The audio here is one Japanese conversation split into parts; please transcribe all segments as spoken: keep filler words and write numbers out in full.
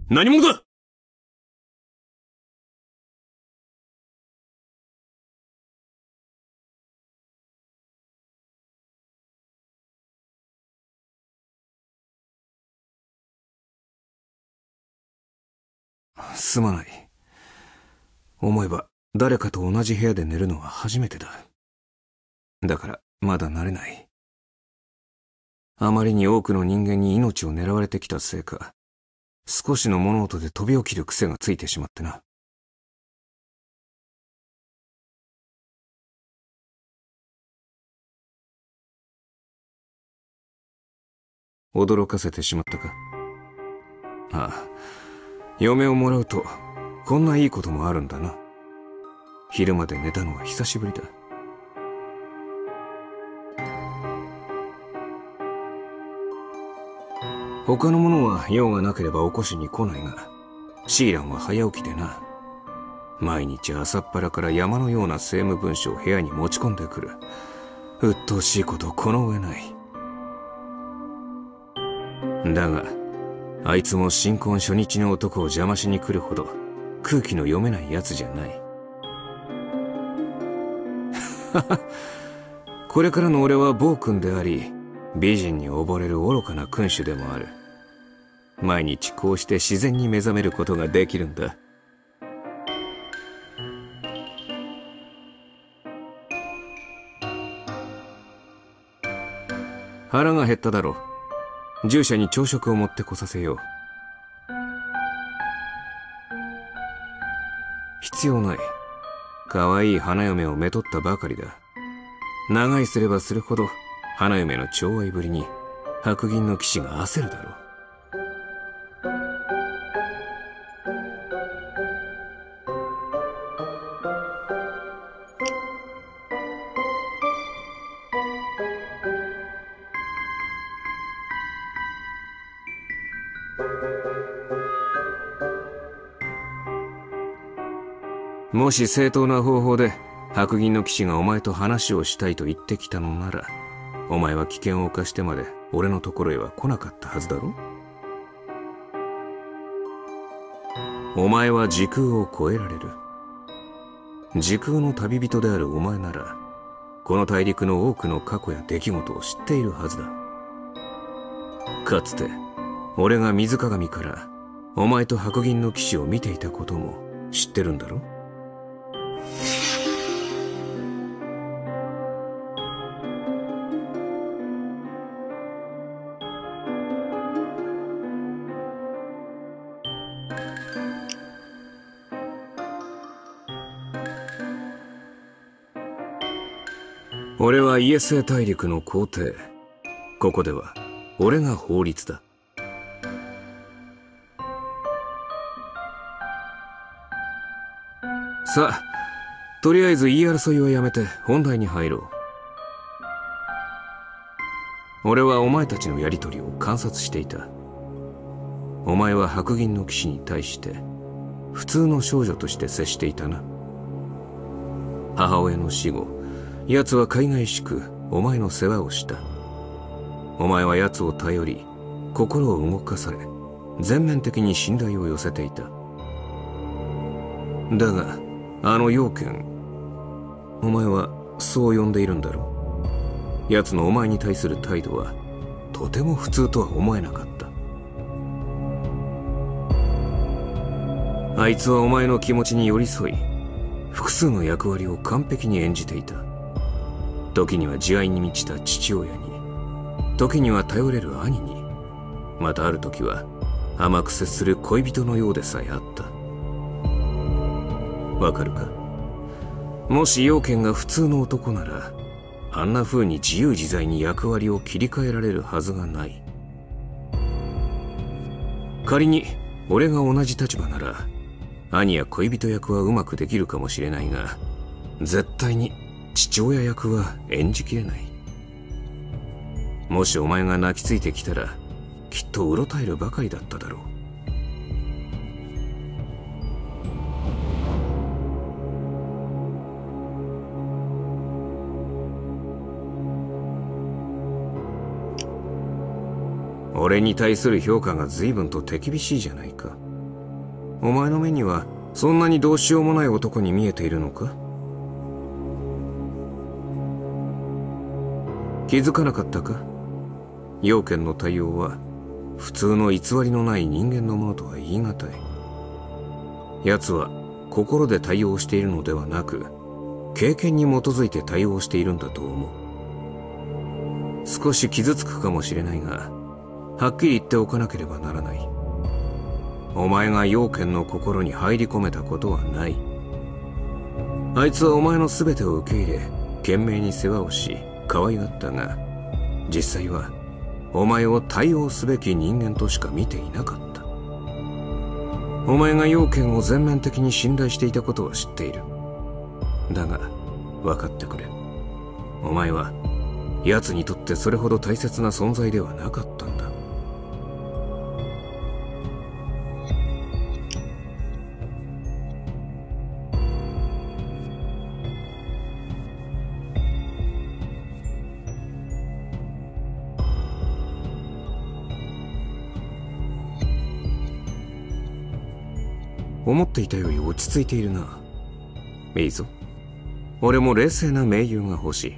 何者だ。 すまない。思えば誰かと同じ部屋で寝るのは初めてだ。だからまだ慣れない。あまりに多くの人間に命を狙われてきたせいか、少しの物音で飛び起きる癖がついてしまってな。驚かせてしまったか。ああ、嫁をもらうとこんないいこともあるんだな。昼まで寝たのは久しぶりだ。他の者は用がなければ起こしに来ないが、シーランは早起きでな。毎日朝っぱらから山のような政務文書を部屋に持ち込んでくる。鬱陶しいことこの上ない。だがあいつも新婚初日の男を邪魔しに来るほど空気の読めないやつじゃない。これからの俺は暴君であり、美人に溺れる愚かな君主でもある。毎日こうして自然に目覚めることができるんだ。腹が減っただろう。従者に朝食を持ってこさせよう。必要ない。可愛い花嫁をめとったばかりだ。長居すればするほど花嫁の寵愛ぶりに白銀の騎士が焦るだろう。もし正当な方法で白銀の騎士がお前と話をしたいと言ってきたのなら、お前は危険を冒してまで俺のところへは来なかったはずだろ。お前は時空を超えられる。時空の旅人であるお前なら、この大陸の多くの過去や出来事を知っているはずだ。かつて俺が水鏡からお前と白銀の騎士を見ていたことも知ってるんだろ。俺はイエスエ大陸の皇帝。ここでは俺が法律だ。さあ、とりあえず言い争いはやめて本題に入ろう。俺はお前たちのやりとりを観察していた。お前は白銀の騎士に対して普通の少女として接していたな。母親の死後、奴は海外しくお前の世話をした。お前は奴を頼り、心を動かされ、全面的に信頼を寄せていた。だがあの妖剣、お前はそう呼んでいるんだろう。奴のお前に対する態度はとても普通とは思えなかった。あいつはお前の気持ちに寄り添い、複数の役割を完璧に演じていた。時には慈愛に満ちた父親に、時には頼れる兄に、またある時は甘く接する恋人のようでさえあった。わかるか。もし妖剣が普通の男なら、あんな風に自由自在に役割を切り替えられるはずがない。仮に俺が同じ立場なら、兄や恋人役はうまくできるかもしれないが、絶対に父親役は演じきれない。もしお前が泣きついてきたら、きっとうろたえるばかりだっただろう。俺に対する評価が随分と手厳しいじゃないか。 お前の目にはそんなにどうしようもない男に見えているのか？気づかなかったか？陽剣の対応は普通の偽りのない人間のものとは言い難い。奴は心で対応しているのではなく、経験に基づいて対応しているんだと思う。少し傷つくかもしれないが、はっきり言っておかなければならない。お前が陽剣の心に入り込めたことはない。あいつはお前の全てを受け入れ、懸命に世話をし、可愛がったが、実際はお前を対応すべき人間としか見ていなかった。お前が陽剣を全面的に信頼していたことは知っている。だが分かってくれ。お前は奴にとってそれほど大切な存在ではなかったんだ。思っていたより落ち着いているな。いいぞ。俺も冷静な盟友が欲しい。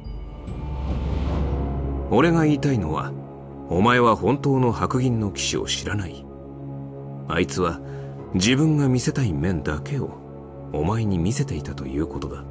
俺が言いたいのは、お前は本当の白銀の騎士を知らない。あいつは自分が見せたい面だけをお前に見せていたということだ。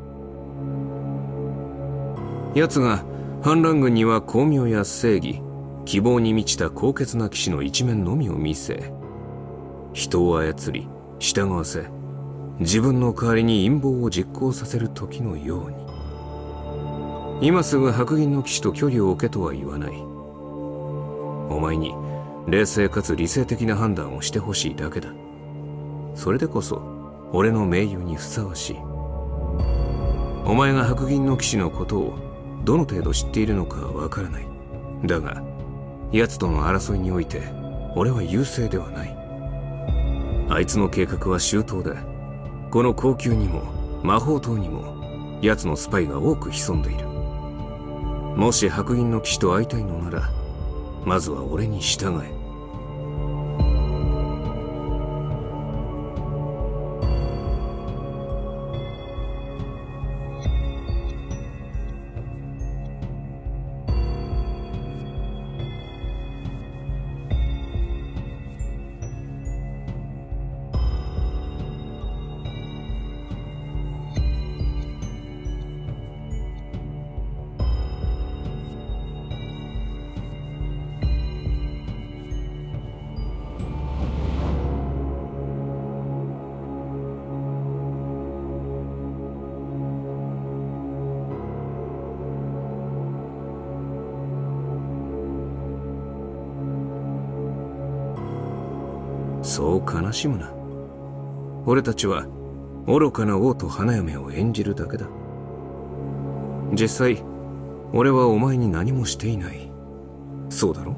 奴が反乱軍には巧妙や正義、希望に満ちた高潔な騎士の一面のみを見せ、人を操り従わせ、自分の代わりに陰謀を実行させる時のように。今すぐ白銀の騎士と距離を置けとは言わない。お前に冷静かつ理性的な判断をしてほしいだけだ。それでこそ俺の盟友にふさわしい。お前が白銀の騎士のことをどの程度知っているのかはわからない。だが奴との争いにおいて俺は優勢ではない。あいつの計画は周到で、この後宮にも魔法塔にも奴のスパイが多く潜んでいる。もし白銀の騎士と会いたいのなら、まずは俺に従え。そう悲しむな。俺たちは愚かな王と花嫁を演じるだけだ。実際俺はお前に何もしていない。そうだろ？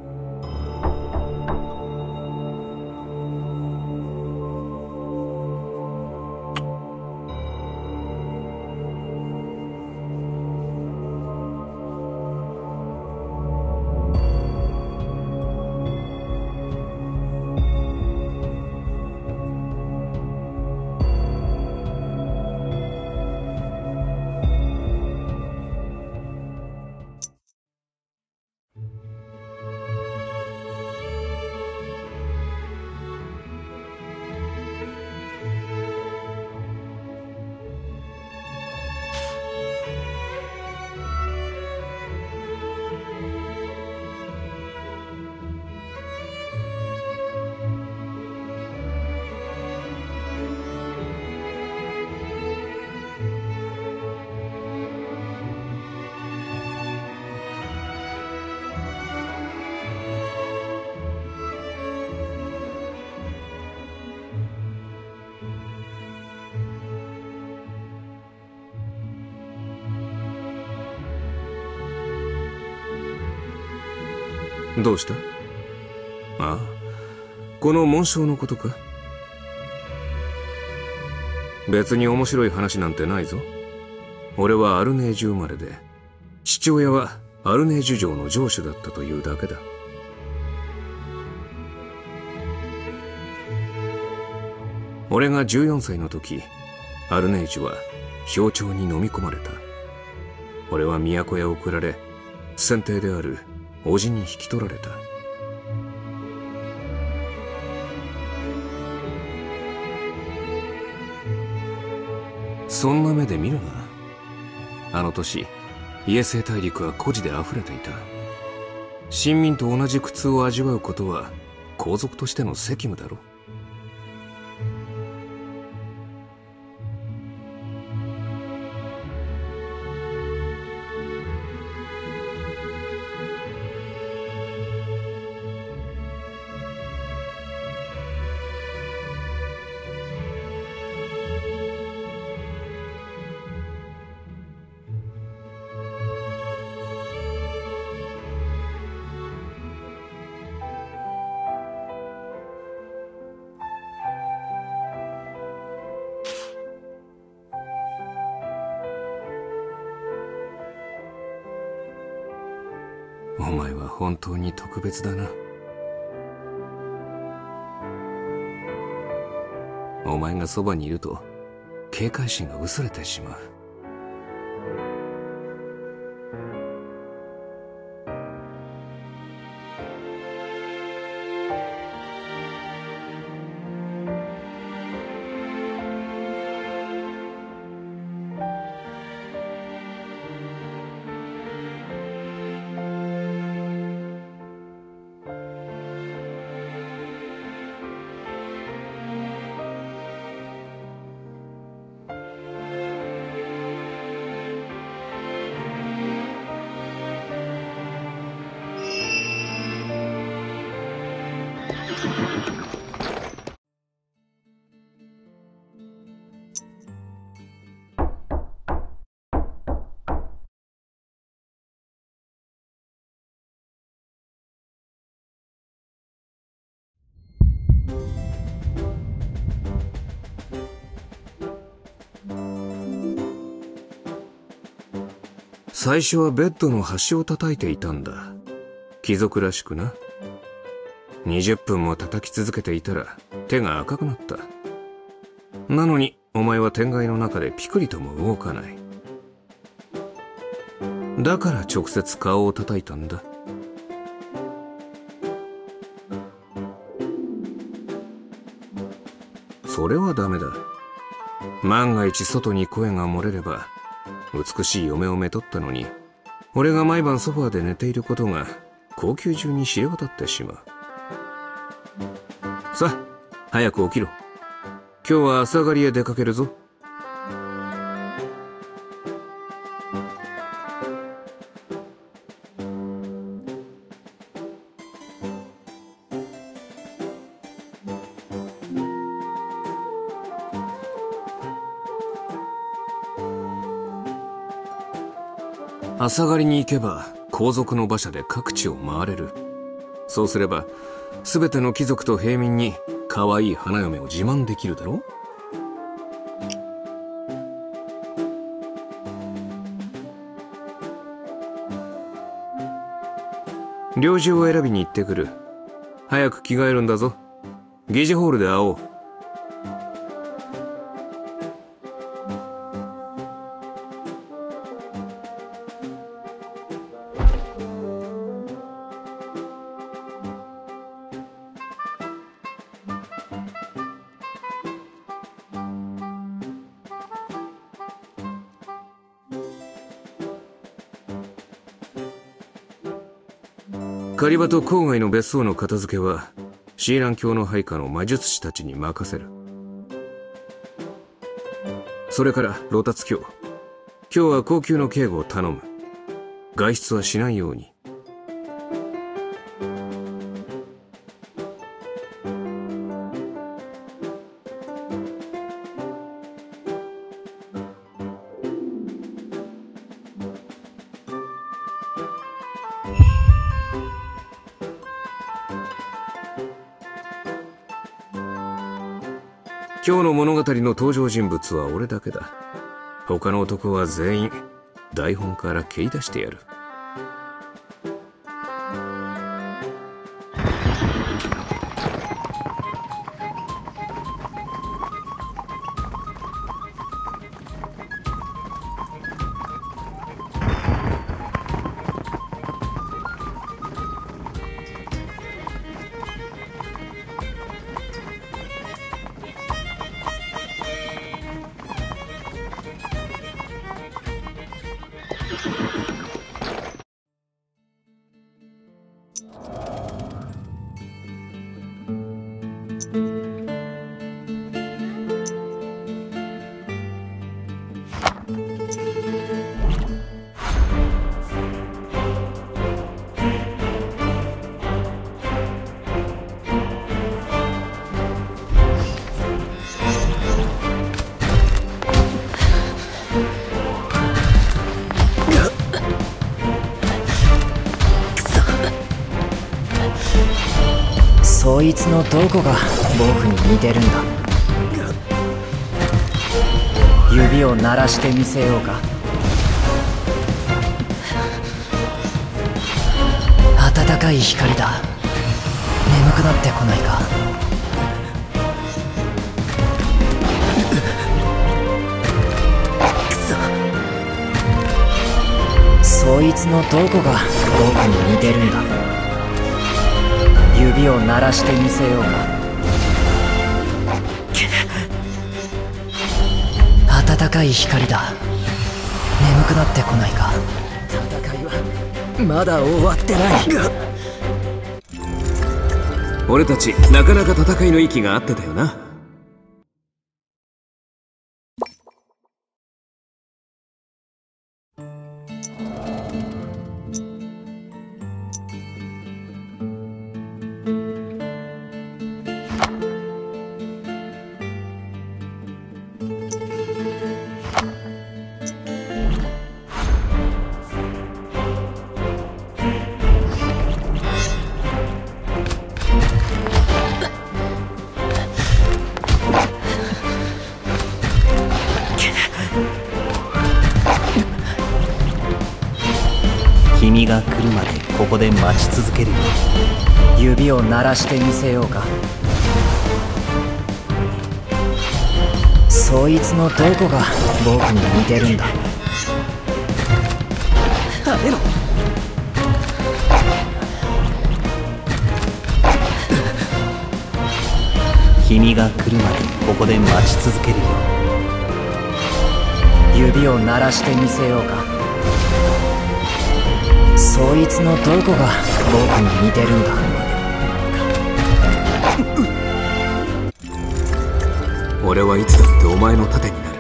どうした？ああ、この紋章のことか。別に面白い話なんてないぞ。俺はアルネージュ生まれで、父親はアルネージュ城の城主だったというだけだ。 俺がじゅうよんさいの時、アルネージュは氷潮に飲み込まれた。俺は都へ送られ、先帝である叔父に引き取られた。そんな目で見るな。あの年、イエセイ大陸は孤児で溢れていた。臣民と同じ苦痛を味わうことは皇族としての責務だろ。お前は本当に特別だな。お前がそばにいると警戒心が薄れてしまう。最初はベッドの端を叩いていたんだ。貴族らしくな。にじゅっぷんも叩き続けていたら手が赤くなった。なのにお前は天蓋の中でピクリとも動かない。だから直接顔を叩いたんだ。それはダメだ。万が一外に声が漏れれば、美しい嫁をめとったのに、俺が毎晩ソファーで寝ていることが皇宮中に知れ渡ってしまう。さあ、早く起きろ。今日は朝狩りへ出かけるぞ。朝狩りに行けば皇族の馬車で各地を回れる。そうすれば全ての貴族と平民に可愛い花嫁を自慢できるだろう。領事を選びに行ってくる。早く着替えるんだぞ。議事ホールで会おう。カリバと郊外の別荘の片付けはシーラン教の配下の魔術師たちに任せる。それからロタツ卿、今日は高級の警護を頼む。外出はしないように。今日の物語の登場人物は俺だけだ。他の男は全員台本から蹴り出してやる。 そいつのどこが僕に似てるんだ。指を鳴らしてみせようか。暖かい光だ。眠くなってこないか。くそ、そいつのどこが僕に似てるんだ。指を鳴らしてみせようか。暖かい光だ。眠くなってこないか。戦いはまだ終わってない。 俺たちなかなか戦いの息が合ってたよな。 君が来るまでここで待ち続けるよ。 指を鳴らしてみせようか。そいつのどこが僕に似てるんだ。食べろ。 君が来るまでここで待ち続けるよ。 指を鳴らしてみせようか。そいつのどこが僕に似てるんだ。 俺はいつだってお前の盾になる。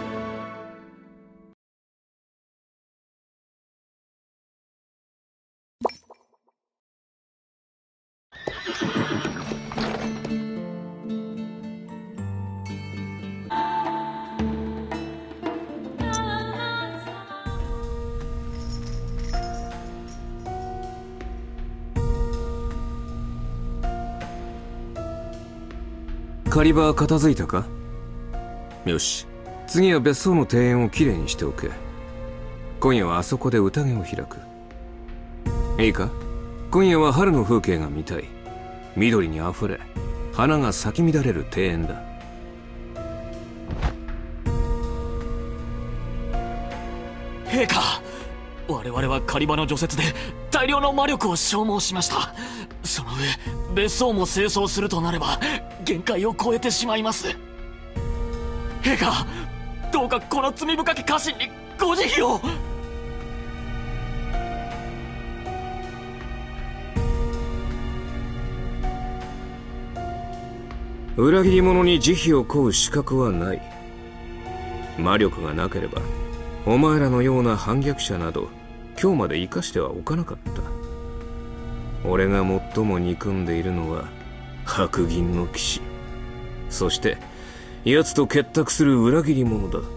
狩り場は片付いたか？よし、次は別荘の庭園をきれいにしておけ。今夜はあそこで宴を開く。いいか？今夜は春の風景が見たい。緑にあふれ花が咲き乱れる庭園だ。 陛下、我々は狩り場の除雪で大量の魔力を消耗しました。その上別荘も清掃するとなれば限界を超えてしまいます。陛下、どうかこの罪深き家臣にご慈悲を。 裏切り者に慈悲を請う資格はない。魔力がなければお前らのような反逆者など今日まで生かしてはおかなかった。俺が最も憎んでいるのは白銀の騎士、そして奴と結託する裏切り者だ。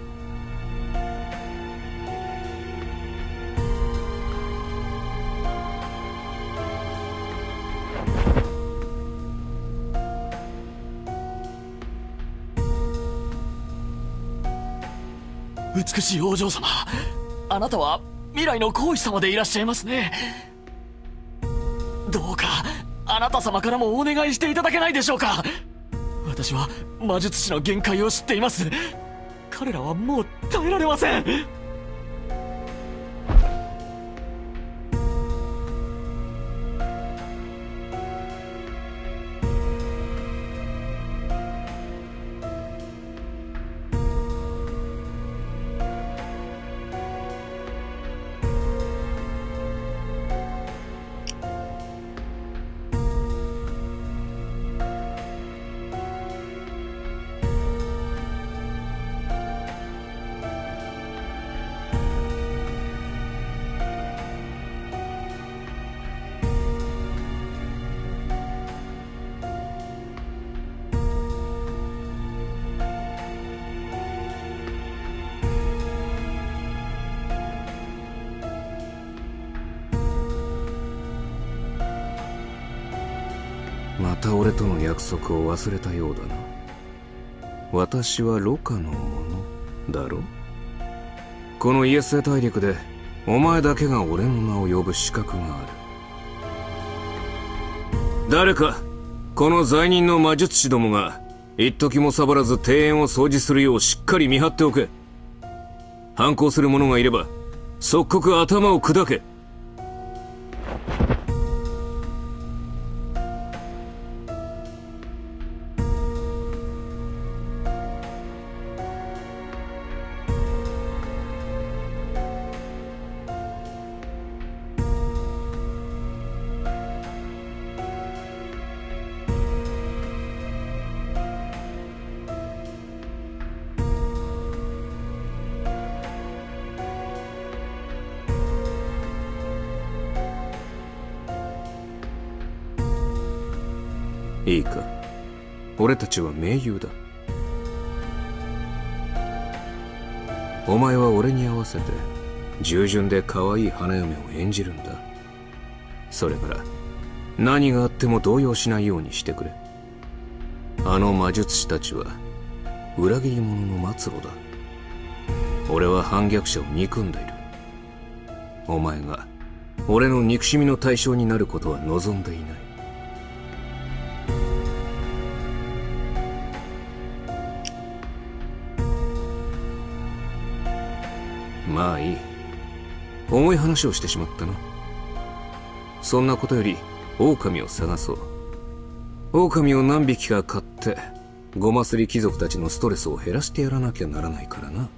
美しいお嬢様、あなたは未来の皇妃様でいらっしゃいますね。どうかあなた様からもお願いしていただけないでしょうか。私は魔術師の限界を知っています。彼らはもう耐えられません。 た俺との約束を忘れたようだな。私はロカのものだろ。このイエスエ大陸でお前だけが俺の名を呼ぶ資格がある。誰かこの罪人の魔術師どもが一時もサボらず庭園を掃除するようしっかり見張っておけ。反抗する者がいれば即刻頭を砕け。いいか、俺たちは盟友だ。お前は俺に合わせて従順で可愛い花嫁を演じるんだ。それから何があっても動揺しないようにしてくれ。あの魔術師たちは裏切り者の末路だ。俺は反逆者を憎んでいる。お前が俺の憎しみの対象になることは望んでいない。まあいい。重い話をしてしまったな。そんなことより狼を探そう。狼を何匹か飼ってゴマすり貴族たちのストレスを減らしてやらなきゃならないからな。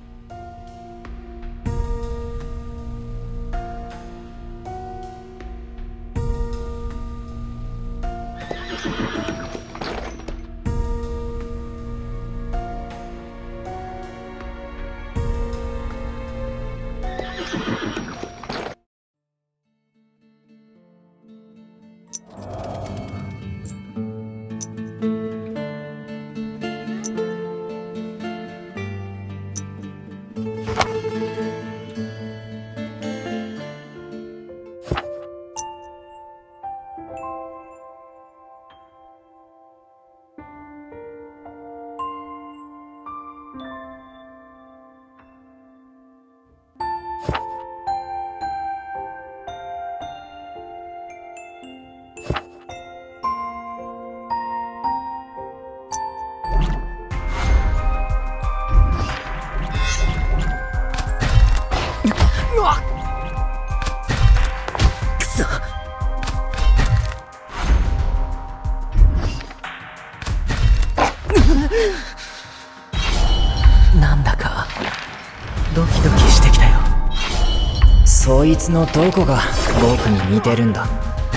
なんだかドキドキしてきたよ。そいつのどこが僕に似てるんだ。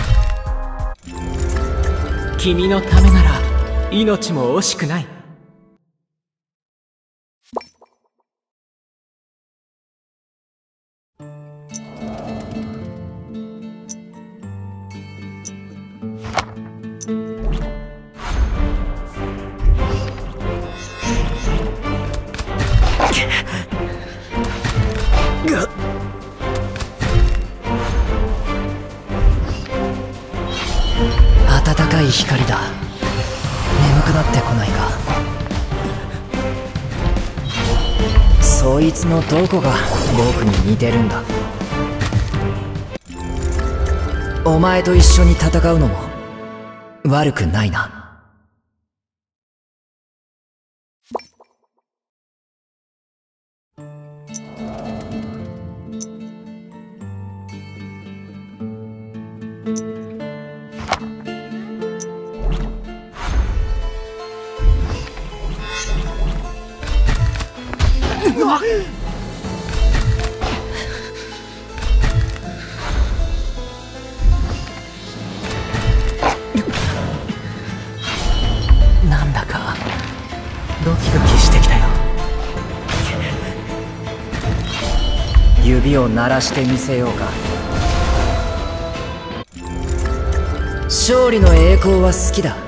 君のためなら命も惜しくない。暖かい光だ。眠くなってこないか。そいつのどこが僕に似てるんだ。お前と一緒に戦うのも悪くないな。なんだかドキドキしてきたよ。指を鳴らしてみせようか。勝利の栄光は好きだ。